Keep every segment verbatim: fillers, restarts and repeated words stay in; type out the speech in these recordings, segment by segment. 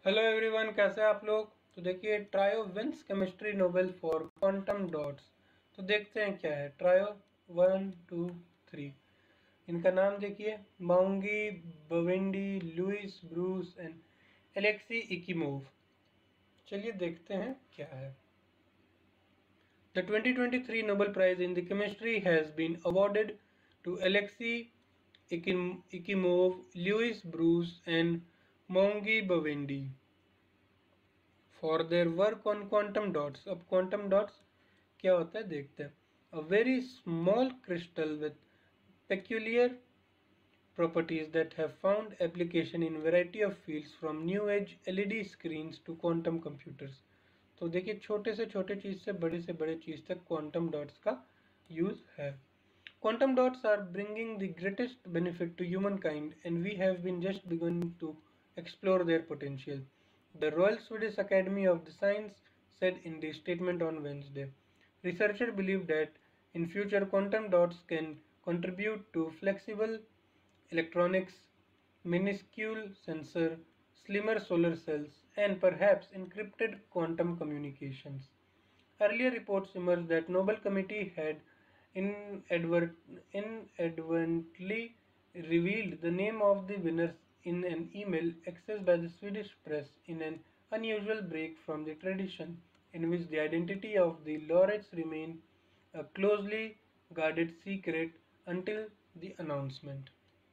Hello everyone, कैसे हैं आप लोग। तो देखिए, trio wins chemistry Nobel for quantum dots. तो देखते हैं क्या है। ट्रायो वन टू थ्री, इनका नाम देखिए, Moungi, Bawendi, Louis Brus and Alexei Ekimov. चलिए देखते हैं क्या है। The twenty twenty-three Nobel Prize in the Chemistry has been awarded to Alexei Ikim- Ikimov, Louis Bruce, and Maungi Bawendi for their work on quantum dots. अब quantum dots क्या होता है देखते हैं। A very small crystal with peculiar properties that have found application in variety of fields from new age L E D screens to quantum computers. तो देखिए, छोटे से छोटे चीज से बड़े से बड़े चीज तक क्वांटम डॉट्स का यूज है। Quantum dots are bringing the greatest benefit to humankind, and we have been just beginning to explore their potential, the Royal Swedish Academy of the Science said in the statement on Wednesday. Researchers believe that in future quantum dots can contribute to flexible electronics, minuscule sensor, slimmer solar cells, and perhaps encrypted quantum communications. Earlier reports emerged that Nobel Committee had inadvert- inadvertently revealed the name of the winners in an email accessed by the Swedish press in an unusual break from the tradition in which the identity of the laureates remained a closely guarded secret until the announcement.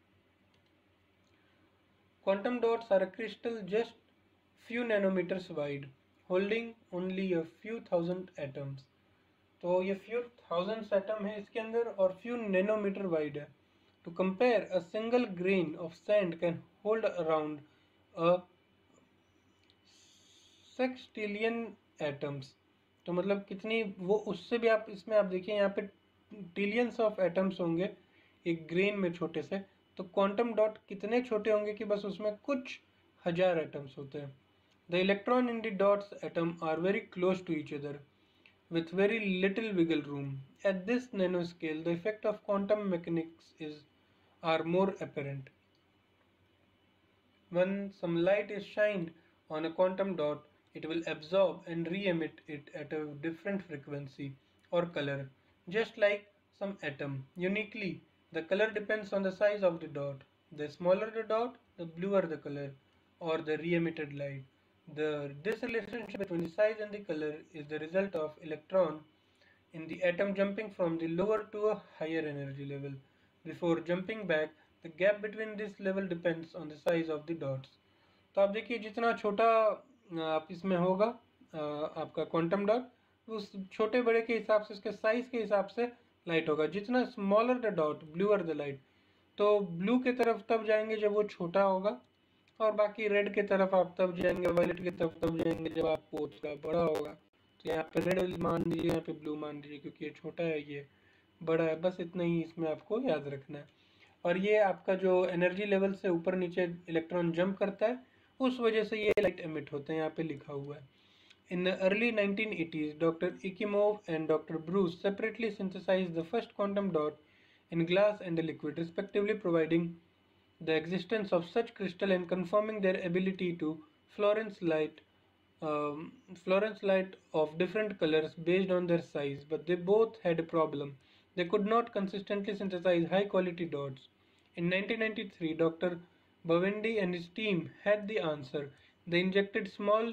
Quantum dots are a crystal just few nanometers wide, holding only a few thousand atoms. तो ये few thousands atom है इसके अंदर और few nanometer wide है। To compare, a single grain of sand can hold around a sextillion atoms. तो मतलब कितनी वो, उससे भी आप इसमें आप देखिए यहाँ पे टिलियंस ऑफ एटम्स होंगे एक ग्रेन में छोटे से। तो क्वांटम डॉट कितने छोटे होंगे कि बस उसमें कुछ हजार एटम्स होते हैं। The electron in the dots atom are very close to each other with very little wiggle room. At this nanoscale, the effect of quantum mechanics is are more apparent. When some light is shined on a quantum dot, it will absorb and re-emit it at a different frequency or color, just like some atom. Uniquely, the color depends on the size of the dot. The smaller the dot, the bluer the color or the re-emitted light. The, this relationship between the size and the color is the result of electron in the atom jumping from the lower to a higher energy level. Before jumping back, the gap between this level depends on the size of the dots. तो आप देखिए, जितना छोटा आप इसमें होगा आपका quantum dot, उस छोटे बड़े के हिसाब से, उसके साइज के हिसाब से लाइट होगा। जितना smaller the dot, bluer the light. तो ब्लू के तरफ तब जाएंगे जब वो छोटा होगा, और बाकी रेड के तरफ आप तब जाएंगे, वायलेट की तरफ तब जाएंगे जब आप उसका बड़ा होगा। तो यहाँ पे रेड मान लीजिए, यहाँ पे ब्लू मान लीजिए, क्योंकि ये छोटा है ये बड़ा है। बस इतना ही इसमें आपको याद रखना है। और ये आपका जो एनर्जी लेवल से ऊपर नीचे इलेक्ट्रॉन जंप करता है, उस वजह से ये लाइट एमिट होते हैं, यहाँ पे लिखा हुआ है। In the early nineteen eighties, Doctor Ikimov and Doctor Bruce separately synthesized the first quantum dot in glass and a liquid, respectively, providing the existence of such crystal and confirming their ability to fluoresce light um, fluoresce light of different colors based on their size. But they both had a problem: they could not consistently synthesize high quality dots. In nineteen ninety-three, Doctor Bawendi and his team had the answer. They injected small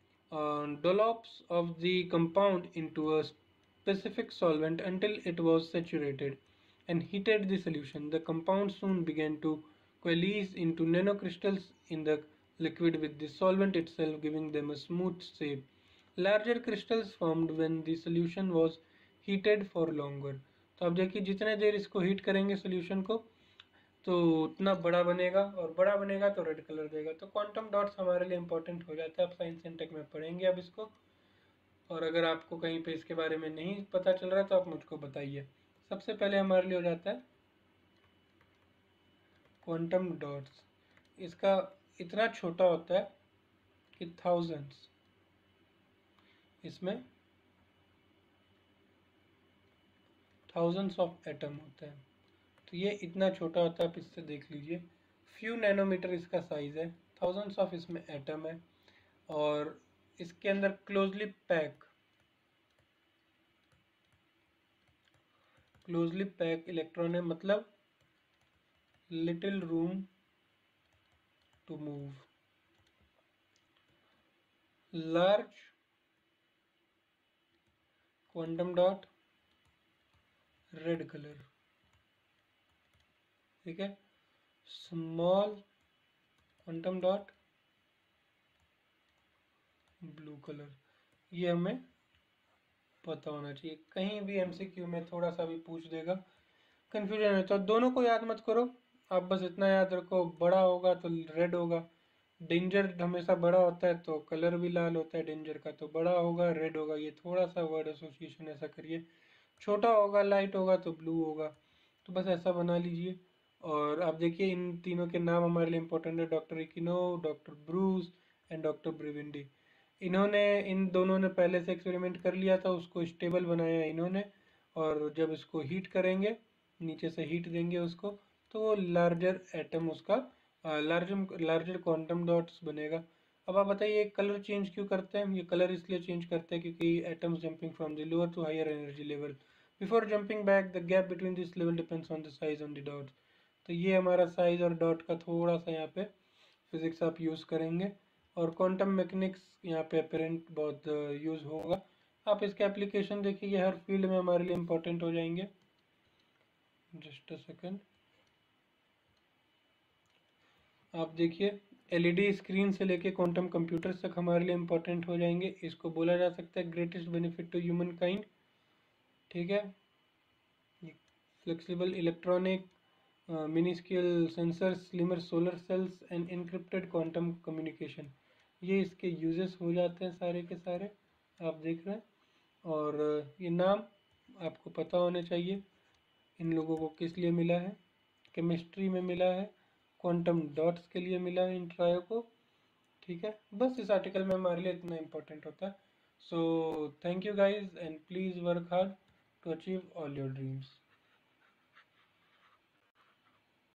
uh, dollops of the compound into a specific solvent until it was saturated, and heated the solution. The compound soon began to coalesce into nanocrystals in the liquid, with the solvent itself giving them a smooth shape. Larger crystals formed when the solution was heated for longer. तो आप देखिए, जितने देर इसको heat करेंगे solution को, तो उतना बड़ा बनेगा, और बड़ा बनेगा तो रेड कलर देगा। तो क्वांटम डॉट्स हमारे लिए इंपॉर्टेंट हो जाता है। आप साइंस एंड टेक में पढ़ेंगे अब इसको। और अगर आपको कहीं पे इसके बारे में नहीं पता चल रहा है तो आप मुझको बताइए। सबसे पहले हमारे लिए हो जाता है क्वांटम डॉट्स। इसका इतना छोटा होता है कि थाउजेंड्स, इसमें थाउजेंड्स ऑफ एटम होते हैं। तो ये इतना छोटा होता है, आप इससे देख लीजिए। फ्यू नैनोमीटर इसका साइज है, थाउजेंड्स ऑफ इसमें एटम है। और इसके अंदर closely pack closely pack electron है, मतलब little room to move. Large quantum dot red colour, ठीक है। Small quantum dot blue colour, ये हमें पता होना चाहिए। कहीं भी एमसीक्यू में थोड़ा सा भी पूछ देगा, कंफ्यूजन है तो दोनों को याद मत करो, आप बस इतना याद रखो, बड़ा होगा तो रेड होगा, डेंजर हमेशा बड़ा होता है तो कलर भी लाल होता है डेंजर का, तो बड़ा होगा रेड होगा, ये थोड़ा सा वर्ड एसोसिएशन ऐसा करिए। छोटा होगा लाइट होगा तो ब्लू होगा, तो बस ऐसा बना लीजिए। और आप देखिए इन तीनों के नाम हमारे लिए इंपॉर्टेंट है, doctor Ekimov, doctor Brus and doctor Bawendi. इन्होंने इन दोनों ने पहले से एक्सपेरिमेंट कर लिया था, उसको स्टेबल बनाया इन्होंने, और जब इसको हीट करेंगे, नीचे से हीट देंगे उसको, तो वो लार्जर एटम उसका लार्जर लार्जर क्वांटम डॉट्स बनेगा। अब आप बताइए कलर चेंज क्यों करते हैं? ये कलर इसलिए चेंज करते हैं क्योंकि atoms jumping from the lower to higher energy level, before jumping back the gap between this level depends on the size on the dots. तो ये हमारा साइज और डॉट का थोड़ा सा यहाँ पे फिजिक्स आप यूज़ करेंगे, और क्वांटम मैकेनिक्स यहाँ पे अपेरेंट बहुत यूज़ होगा। आप इसके एप्लीकेशन देखिए, हर फील्ड में हमारे लिए इम्पोर्टेंट हो जाएंगे। जस्ट अ सेकेंड, आप देखिए एलईडी स्क्रीन से लेके क्वांटम कंप्यूटर्स तक हमारे लिए इम्पोर्टेंट हो जाएंगे। इसको बोला जा सकता है greatest benefit to humankind, ठीक है। Flexible electronic, mini scale sensor, slimmer solar cells and encrypted quantum communication, ये इसके यूजेस हो जाते हैं सारे के सारे, आप देख रहे हैं। और ये नाम आपको पता होने चाहिए, इन लोगों को किस लिए मिला है, केमिस्ट्री में मिला है, क्वांटम डॉट्स के लिए मिला है इन ट्रायो को, ठीक है। बस इस आर्टिकल में हमारे लिए इतना इम्पोर्टेंट होता है। So thank you guys and please work hard to achieve all your dreams.